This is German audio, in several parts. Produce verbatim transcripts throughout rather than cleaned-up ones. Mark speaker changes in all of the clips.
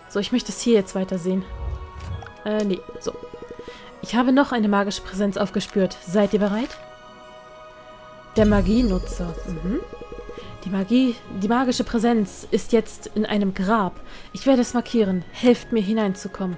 Speaker 1: So, ich möchte es hier jetzt weitersehen. Äh, nee. So. Ich habe noch eine magische Präsenz aufgespürt. Seid ihr bereit? Der Magienutzer. Mhm. Die Magie, die magische Präsenz ist jetzt in einem Grab. Ich werde es markieren. Helft mir hineinzukommen.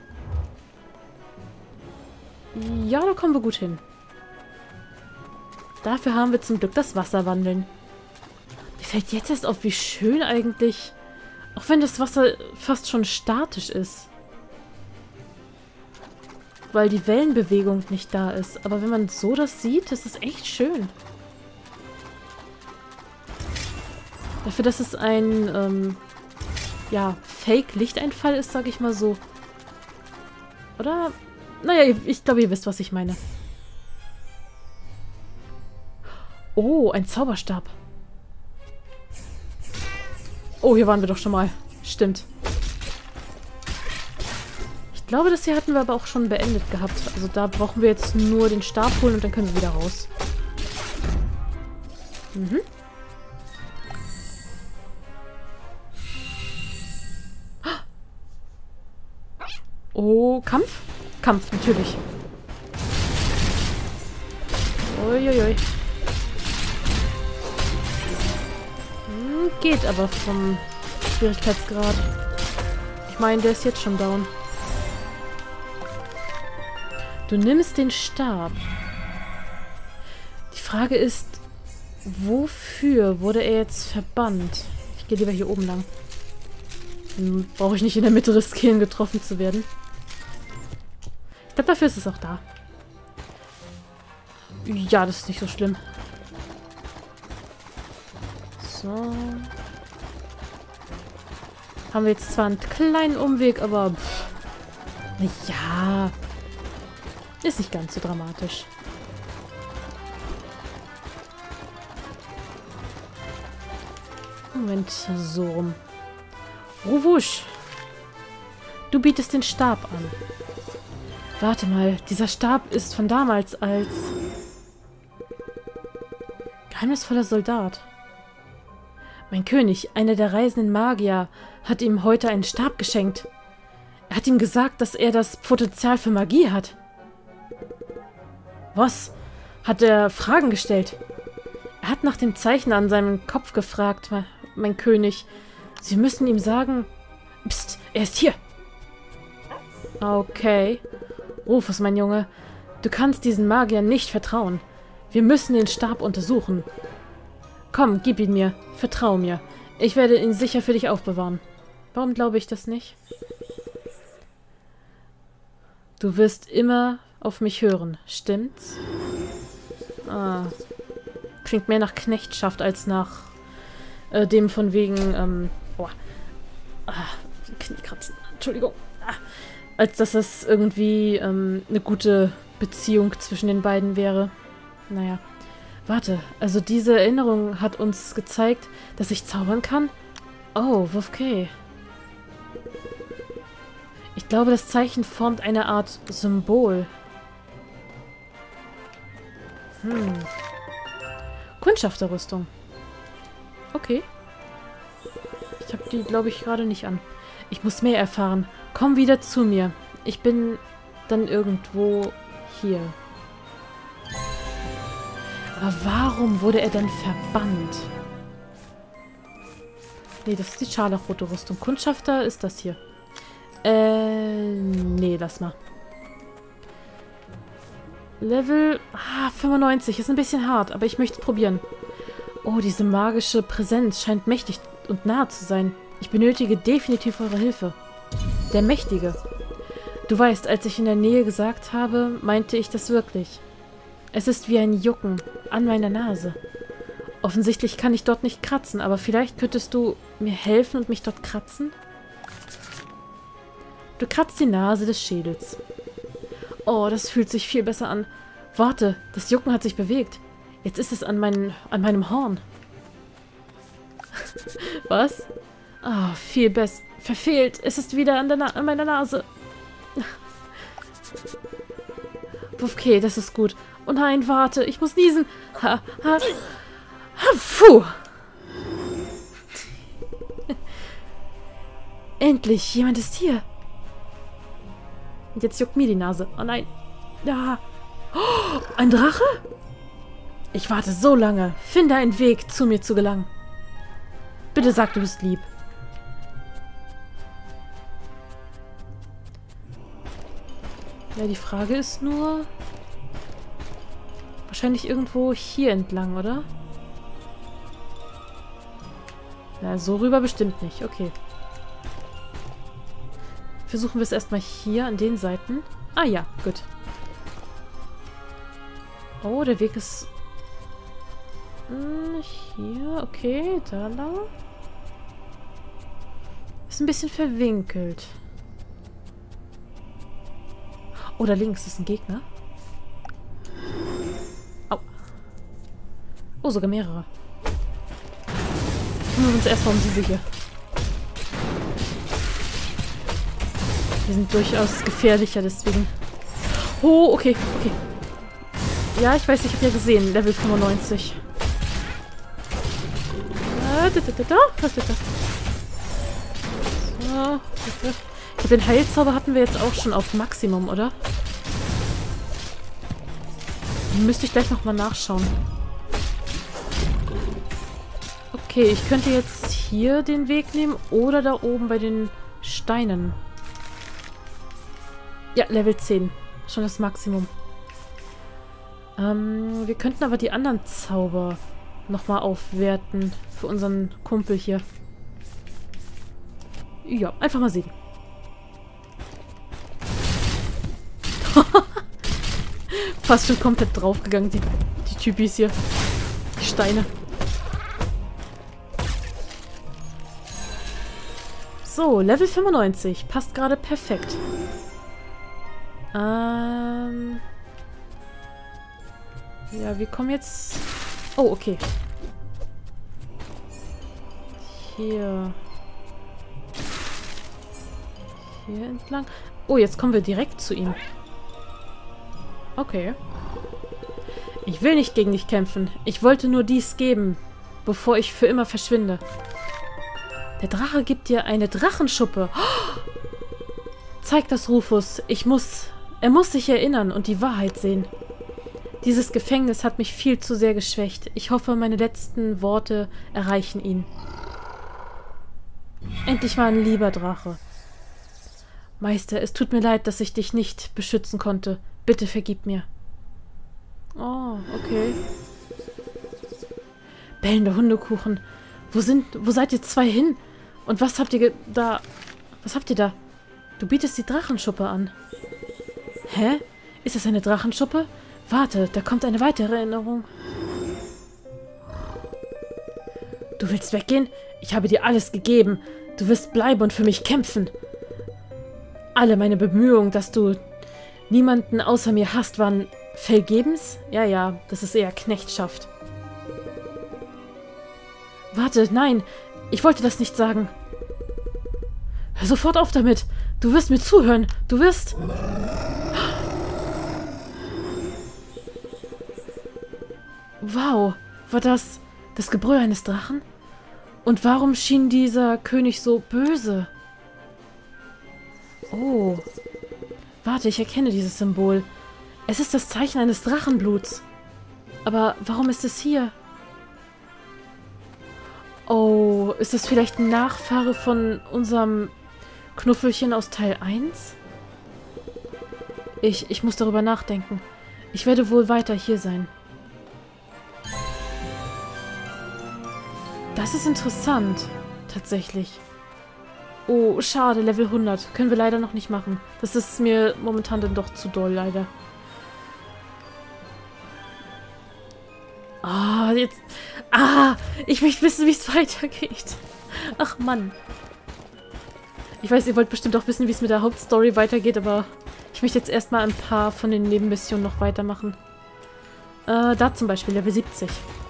Speaker 1: Ja, da kommen wir gut hin. Dafür haben wir zum Glück das Wasserwandeln. Mir fällt jetzt erst auf, wie schön eigentlich, auch wenn das Wasser fast schon statisch ist. Weil die Wellenbewegung nicht da ist. Aber wenn man so das sieht, ist es echt schön. Dafür, dass es ein, ähm, ja, Fake-Lichteinfall ist, sage ich mal so. Oder? Naja, ich glaube, ihr wisst, was ich meine. Oh, ein Zauberstab. Oh, hier waren wir doch schon mal. Stimmt. Ich glaube, das hier hatten wir aber auch schon beendet gehabt. Also da brauchen wir jetzt nur den Stab holen und dann können wir wieder raus. Mhm. Oh, Kampf? Kampf, natürlich. Uiuiui. Hm, geht aber vom Schwierigkeitsgrad. Ich meine, der ist jetzt schon down. Du nimmst den Stab. Die Frage ist, wofür wurde er jetzt verbannt? Ich gehe lieber hier oben lang. Dann brauche ich nicht in der Mitte riskieren, getroffen zu werden. Ich glaube, dafür ist es auch da. Ja, das ist nicht so schlimm. So. Haben wir jetzt zwar einen kleinen Umweg, aber... Pff, ja. Ist nicht ganz so dramatisch. Moment, so rum. Ruwusch. Du bietest den Stab an. Warte mal, dieser Stab ist von damals als... geheimnisvoller Soldat. Mein König, einer der reisenden Magier, hat ihm heute einen Stab geschenkt. Er hat ihm gesagt, dass er das Potenzial für Magie hat. Was? Hat er Fragen gestellt? Er hat nach dem Zeichen an seinem Kopf gefragt, mein König. Sie müssen ihm sagen... Psst, er ist hier. Okay. Rufus, mein Junge, du kannst diesen Magiern nicht vertrauen. Wir müssen den Stab untersuchen. Komm, gib ihn mir. Vertrau mir. Ich werde ihn sicher für dich aufbewahren. Warum glaube ich das nicht? Du wirst immer auf mich hören, stimmt's? Ah. Klingt mehr nach Knechtschaft als nach äh, dem von wegen, ähm, boah. Ah, Kniekratzen. Entschuldigung. Ah. Als dass das irgendwie ähm, eine gute Beziehung zwischen den beiden wäre. Naja. Warte, also diese Erinnerung hat uns gezeigt, dass ich zaubern kann? Oh, okay. Ich glaube, das Zeichen formt eine Art Symbol. Hm. Kundschafterrüstung. Okay. Ich habe die, glaube ich, gerade nicht an. Ich muss mehr erfahren. Komm wieder zu mir. Ich bin dann irgendwo hier. Aber warum wurde er denn verbannt? Nee, das ist die scharlachrote Rüstung. Kundschafter ist das hier. Äh, nee, lass mal. Level ah, fünfundneunzig. Ist ein bisschen hart, aber ich möchte es probieren. Oh, diese magische Präsenz scheint mächtig und nah zu sein. Ich benötige definitiv eure Hilfe. Der Mächtige. Du weißt, als ich in der Nähe gesagt habe, meinte ich das wirklich. Es ist wie ein Jucken an meiner Nase. Offensichtlich kann ich dort nicht kratzen, aber vielleicht könntest du mir helfen und mich dort kratzen? Du kratzt die Nase des Schädels. Oh, das fühlt sich viel besser an. Warte, das Jucken hat sich bewegt. Jetzt ist es an, mein, an meinem Horn. Was? Ah, oh, viel besser. Verfehlt. Es ist wieder an, der Na an meiner Nase. Okay, das ist gut. Oh nein, warte. Ich muss niesen. Ha, ha. Ha, puh. Endlich, jemand ist hier. Und jetzt juckt mir die Nase. Oh nein. Ja. Oh, ein Drache? Ich warte so lange. Finde einen Weg, zu mir zu gelangen. Bitte sag, du bist lieb. Ja, die Frage ist nur... Wahrscheinlich irgendwo hier entlang, oder? Na, so rüber bestimmt nicht. Okay. Versuchen wir es erstmal hier an den Seiten. Ah ja, gut. Oh, der Weg ist... Hm, hier, okay, da lang. Ist ein bisschen verwinkelt. Oh, da links ist ein Gegner. Au. Oh, sogar mehrere. Kümmern wir uns erstmal um diese hier. Die sind durchaus gefährlicher, deswegen. Oh, okay, okay. Ja, ich weiß, ich habe ja gesehen, Level fünfundneunzig. So, den Heilzauber hatten wir jetzt auch schon auf Maximum, oder? Müsste ich gleich nochmal nachschauen. Okay, ich könnte jetzt hier den Weg nehmen oder da oben bei den Steinen. Ja, Level zehn. Schon das Maximum. Ähm, wir könnten aber die anderen Zauber nochmal aufwerten für unseren Kumpel hier. Ja, einfach mal sehen. Fast schon komplett draufgegangen, die, die Typis hier. Die Steine. So, Level fünfundneunzig. Passt gerade perfekt. Ähm... Ja, wir kommen jetzt... Oh, okay. Hier. Hier entlang. Oh, jetzt kommen wir direkt zu ihm. Okay. Ich will nicht gegen dich kämpfen. Ich wollte nur dies geben, bevor ich für immer verschwinde. Der Drache gibt dir eine Drachenschuppe. Oh! Zeig das Rufus. Ich muss... Er muss sich erinnern und die Wahrheit sehen. Dieses Gefängnis hat mich viel zu sehr geschwächt. Ich hoffe, meine letzten Worte erreichen ihn. Endlich mal ein lieber Drache. Meister, es tut mir leid, dass ich dich nicht beschützen konnte. Bitte vergib mir. Oh, okay. Bellende Hundekuchen. Wo sind... Wo seid ihr zwei hin? Und was habt ihr da... Was habt ihr da? Du bietest die Drachenschuppe an. Hä? Ist das eine Drachenschuppe? Warte, da kommt eine weitere Erinnerung. Du willst weggehen? Ich habe dir alles gegeben. Du wirst bleiben und für mich kämpfen. Alle meine Bemühungen, dass du niemanden außer mir hast, waren vergebens? Ja, ja, das ist eher Knechtschaft. Warte, nein, ich wollte das nicht sagen. Hör sofort auf damit. Du wirst mir zuhören. Du wirst... Wow, war das das Gebrüll eines Drachen? Und warum schien dieser König so böse? Oh. Warte, ich erkenne dieses Symbol. Es ist das Zeichen eines Drachenbluts. Aber warum ist es hier? Oh, ist das vielleicht ein Nachfahre von unserem Knuffelchen aus Teil eins? Ich, ich muss darüber nachdenken. Ich werde wohl weiter hier sein. Das ist interessant. Tatsächlich. Oh, schade, Level hundert. Können wir leider noch nicht machen. Das ist mir momentan dann doch zu doll, leider. Ah, jetzt... Ah, ich möchte wissen, wie es weitergeht. Ach, Mann. Ich weiß, ihr wollt bestimmt auch wissen, wie es mit der Hauptstory weitergeht, aber ich möchte jetzt erstmal ein paar von den Nebenmissionen noch weitermachen. Äh, da zum Beispiel, Level siebzig.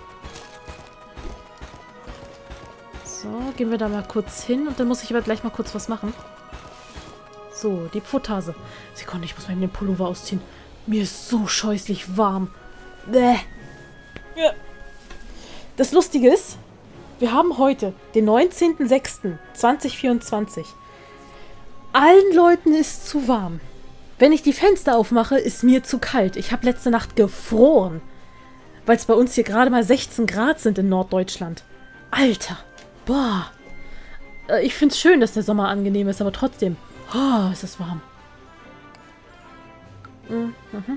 Speaker 1: So, gehen wir da mal kurz hin und dann muss ich aber gleich mal kurz was machen. So, die Pfotase. Sekunde, ich muss mal den Pullover ausziehen. Mir ist so scheußlich warm. Bäh. Ja. Das Lustige ist, wir haben heute den neunzehnten sechsten zweitausendvierundzwanzig. Allen Leuten ist zu warm. Wenn ich die Fenster aufmache, ist mir zu kalt. Ich habe letzte Nacht gefroren. Weil es bei uns hier gerade mal sechzehn Grad sind in Norddeutschland. Alter. Boah. Ich finde es schön, dass der Sommer angenehm ist, aber trotzdem. Oh, ist es warm. Mhm.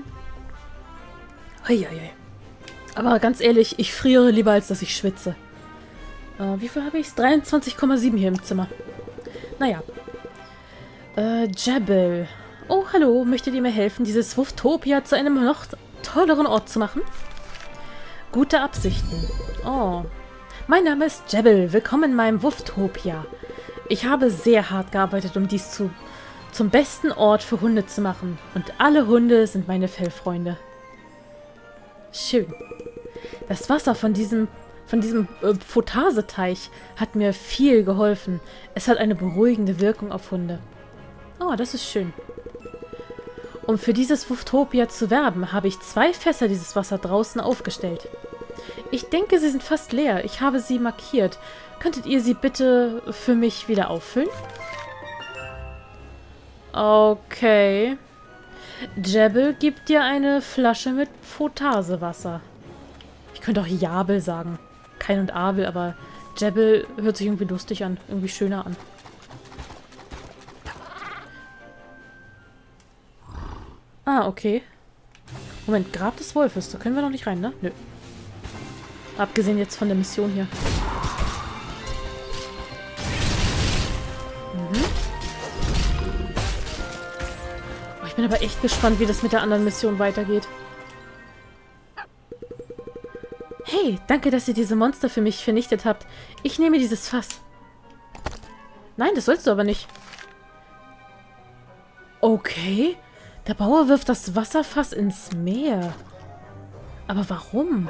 Speaker 1: Heieiei. Aber ganz ehrlich, ich friere lieber, als dass ich schwitze. Äh, wie viel habe ich? dreiundzwanzig Komma sieben hier im Zimmer. Naja. Äh, Jebel. Oh, hallo. Möchtet ihr mir helfen, dieses Wuftopia zu einem noch tolleren Ort zu machen? Gute Absichten. Oh. Mein Name ist Jebel. Willkommen in meinem Wuftopia. Ich habe sehr hart gearbeitet, um dies zu, zum besten Ort für Hunde zu machen. Und alle Hunde sind meine Fellfreunde. Schön. Das Wasser von diesem, von diesem äh, Photaseteich hat mir viel geholfen. Es hat eine beruhigende Wirkung auf Hunde. Oh, das ist schön. Um für dieses Wuftopia zu werben, habe ich zwei Fässer dieses Wasser draußen aufgestellt. Ich denke, sie sind fast leer. Ich habe sie markiert. Könntet ihr sie bitte für mich wieder auffüllen? Okay. Jebel gibt dir eine Flasche mit Photasewasser. Ich könnte auch Jabel sagen. Kain und Abel, aber Jebel hört sich irgendwie lustig an. Irgendwie schöner an. Ah, okay. Moment, Grab des Wolfes. Da können wir noch nicht rein, ne? Nö. Abgesehen jetzt von der Mission hier. Mhm. Oh, ich bin aber echt gespannt, wie das mit der anderen Mission weitergeht. Hey, danke, dass ihr diese Monster für mich vernichtet habt. Ich nehme dieses Fass. Nein, das sollst du aber nicht. Okay. Der Bauer wirft das Wasserfass ins Meer. Aber warum?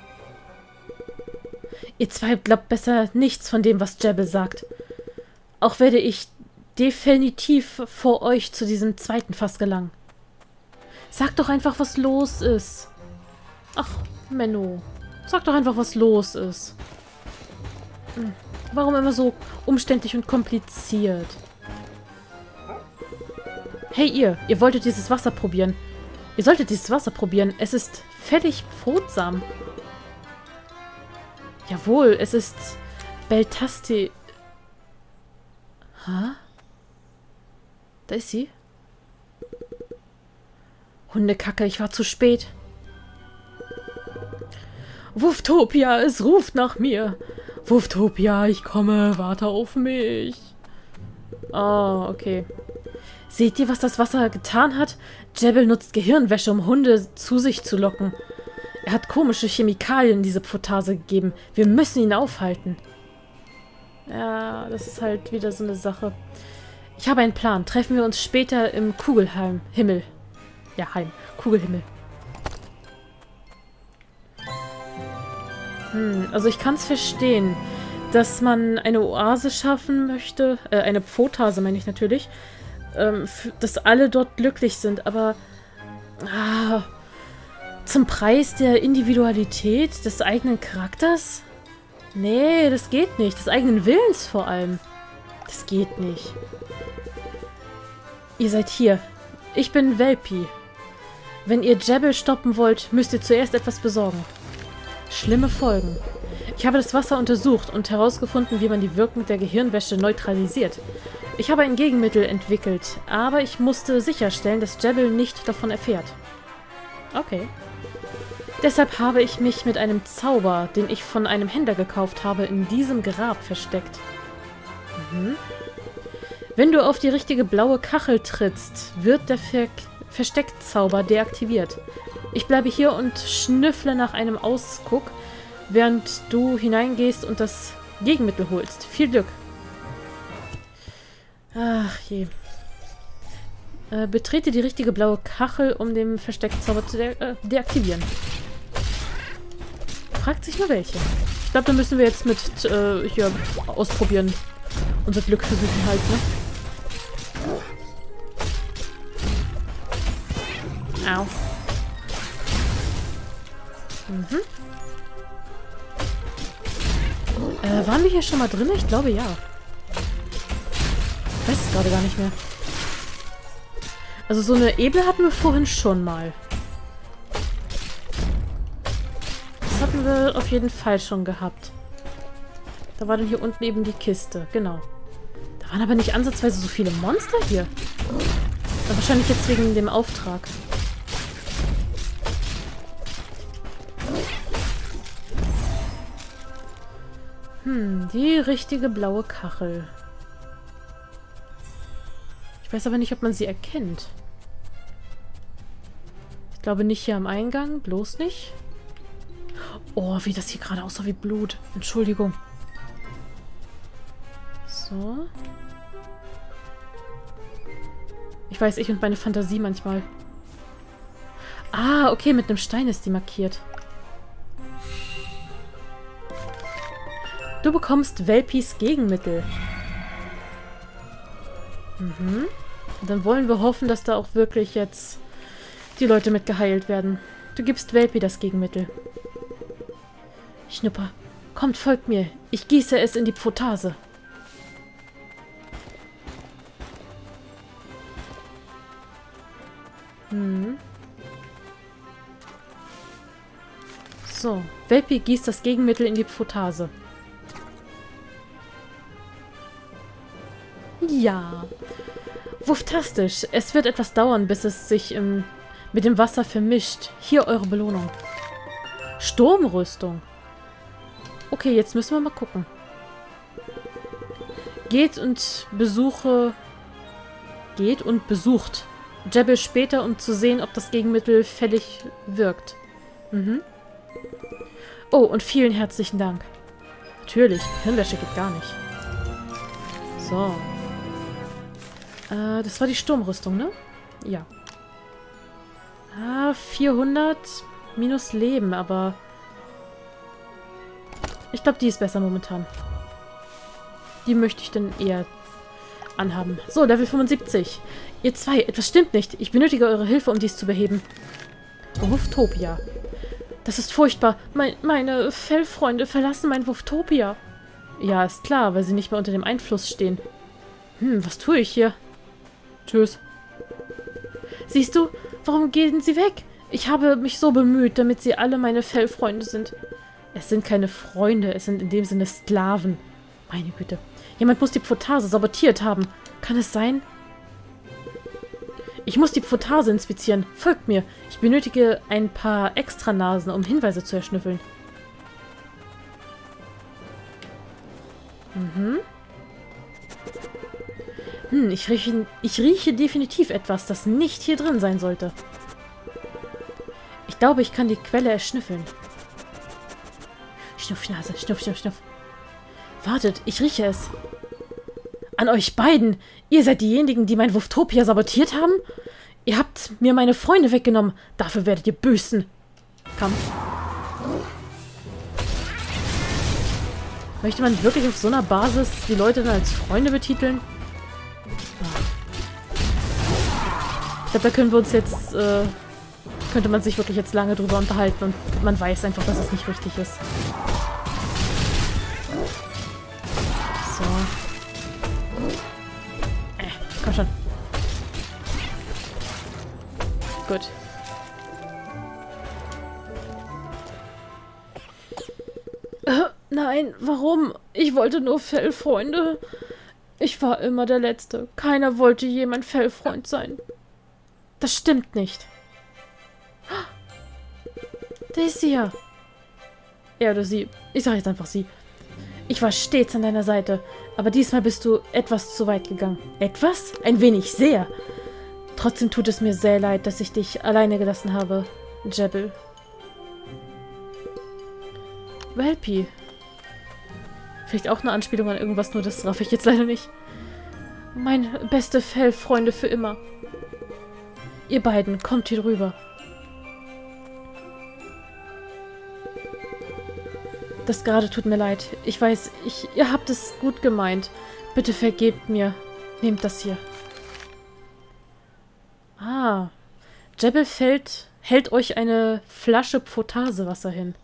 Speaker 1: Ihr zwei glaubt besser nichts von dem, was Jebel sagt. Auch werde ich definitiv vor euch zu diesem zweiten Fass gelangen. Sag doch einfach, was los ist. Ach, Menno. Sag doch einfach, was los ist. Hm. Warum immer so umständlich und kompliziert? Hey ihr, ihr wolltet dieses Wasser probieren. Ihr solltet dieses Wasser probieren. Es ist völlig pfotsam. Jawohl, es ist Beltasti. Hä? Da ist sie. Hundekacke, ich war zu spät. Wuftopia, es ruft nach mir. Wuftopia, ich komme, warte auf mich. Oh, okay. Seht ihr, was das Wasser getan hat? Jebel nutzt Gehirnwäsche, um Hunde zu sich zu locken. Er hat komische Chemikalien in diese Photase gegeben. Wir müssen ihn aufhalten. Ja, das ist halt wieder so eine Sache. Ich habe einen Plan. Treffen wir uns später im Kugelheim. Himmel. Ja, Heim. Kugelhimmel. Hm, also ich kann es verstehen, dass man eine Oase schaffen möchte. Äh, eine Photase meine ich natürlich. Ähm, dass alle dort glücklich sind, aber ah, zum Preis der Individualität des eigenen Charakters? Nee, das geht nicht. Des eigenen Willens vor allem. Das geht nicht. Ihr seid hier. Ich bin Welpi. Wenn ihr Jebel stoppen wollt, müsst ihr zuerst etwas besorgen. Schlimme Folgen. Ich habe das Wasser untersucht und herausgefunden, wie man die Wirkung der Gehirnwäsche neutralisiert. Ich habe ein Gegenmittel entwickelt, aber ich musste sicherstellen, dass Jebel nicht davon erfährt. Okay. Deshalb habe ich mich mit einem Zauber, den ich von einem Händler gekauft habe, in diesem Grab versteckt. Mhm. Wenn du auf die richtige blaue Kachel trittst, wird der Ver Versteckzauber deaktiviert. Ich bleibe hier und schnüffle nach einem Ausguck, während du hineingehst und das Gegenmittel holst. Viel Glück. Ach je. Äh, betrete die richtige blaue Kachel, um den Versteckzauber zu de äh, deaktivieren. Fragt sich nur welche. Ich glaube, da müssen wir jetzt mit äh, hier ausprobieren. Unser Glück versuchen halt, ne? Au. Mhm. Äh, waren wir hier schon mal drin? Ich glaube, ja. Ich weiß es gerade gar nicht mehr. Also so eine Ebel hatten wir vorhin schon mal. Das hatten wir auf jeden Fall schon gehabt. Da war dann hier unten eben die Kiste. Genau. Da waren aber nicht ansatzweise so viele Monster hier. Aber wahrscheinlich jetzt wegen dem Auftrag. Hm, die richtige blaue Kachel. Ich weiß aber nicht, ob man sie erkennt. Ich glaube nicht hier am Eingang. Bloß nicht. Oh, wie das hier gerade aussah wie Blut. Entschuldigung. So. Ich weiß, ich und meine Fantasie manchmal. Ah, okay, mit einem Stein ist die markiert. Du bekommst Welpis Gegenmittel. Mhm. Und dann wollen wir hoffen, dass da auch wirklich jetzt die Leute mit geheilt werden. Du gibst Welpi das Gegenmittel. Schnupper, kommt, folgt mir. Ich gieße es in die Pfotase. Hm. So, Welpi gießt das Gegenmittel in die Pfotase. Ja. Wufftastisch. Es wird etwas dauern, bis es sich im, mit dem Wasser vermischt. Hier eure Belohnung. Sturmrüstung. Okay, jetzt müssen wir mal gucken. Geht und besuche... Geht und besucht Jebel später, um zu sehen, ob das Gegenmittel fällig wirkt. Mhm. Oh, und vielen herzlichen Dank. Natürlich, Hirnwäsche geht gar nicht. So. Äh, das war die Sturmrüstung, ne? Ja. Ah, vierhundert minus Leben, aber... Ich glaube, die ist besser momentan. Die möchte ich dann eher anhaben. So, Level fünfundsiebzig. Ihr zwei, etwas stimmt nicht. Ich benötige eure Hilfe, um dies zu beheben. Wufftopia. Das ist furchtbar. Mein, meine Fellfreunde verlassen mein Wufftopia. Ja, ist klar, weil sie nicht mehr unter dem Einfluss stehen. Hm, was tue ich hier? Tschüss. Siehst du, warum gehen sie weg? Ich habe mich so bemüht, damit sie alle meine Fellfreunde sind. Es sind keine Freunde, es sind in dem Sinne Sklaven. Meine Güte. Jemand muss die Pfotase sabotiert haben. Kann es sein? Ich muss die Pfotase inspizieren. Folgt mir. Ich benötige ein paar Extranasen, um Hinweise zu erschnüffeln. Mhm. Hm, ich rieche, ich rieche definitiv etwas, das nicht hier drin sein sollte. Ich glaube, ich kann die Quelle erschnüffeln. Schnupfnase, schnuff, schnuff, schnuff. Wartet, ich rieche es. An euch beiden! Ihr seid diejenigen, die mein Wufftopia sabotiert haben? Ihr habt mir meine Freunde weggenommen. Dafür werdet ihr büßen. Kampf. Möchte man wirklich auf so einer Basis die Leute dann als Freunde betiteln? Ich glaube, da können wir uns jetzt... Äh, könnte man sich wirklich jetzt lange drüber unterhalten und man weiß einfach, dass es nicht richtig ist. So. Äh, komm schon. Gut. Äh, nein, warum? Ich wollte nur Fellfreunde. Ich war immer der Letzte. Keiner wollte je mein Fellfreund sein. Das stimmt nicht. Der ist sie ja. Er oder sie. Ich sage jetzt einfach sie. Ich war stets an deiner Seite, aber diesmal bist du etwas zu weit gegangen. Etwas? Ein wenig, sehr. Trotzdem tut es mir sehr leid, dass ich dich alleine gelassen habe, Jebel. Welpi. Vielleicht auch eine Anspielung an irgendwas, nur das raff ich jetzt leider nicht. Meine beste Fellfreunde für immer. Ihr beiden, kommt hier drüber. Das gerade tut mir leid. Ich weiß, ich, ihr habt es gut gemeint. Bitte vergebt mir. Nehmt das hier. Ah. Jebel fällt, hält euch eine Flasche Pfotasewasser hin.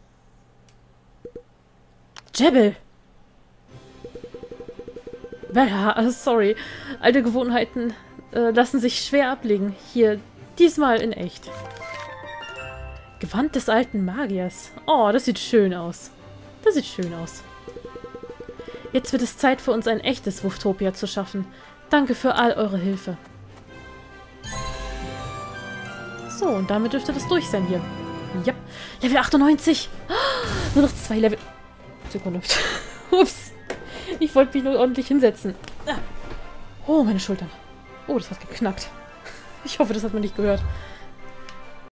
Speaker 1: Ja, sorry. Alte Gewohnheiten äh, lassen sich schwer ablegen. Hier, diesmal in echt. Gewand des alten Magiers. Oh, das sieht schön aus. Das sieht schön aus. Jetzt wird es Zeit für uns ein echtes Wuftopia zu schaffen. Danke für all eure Hilfe. So, und damit dürfte das durch sein hier. Ja, Level achtundneunzig. Nur noch zwei Level. Sekunde. Ups. Ich wollte mich nur ordentlich hinsetzen. Oh, meine Schultern. Oh, das hat geknackt. Ich hoffe, das hat man nicht gehört.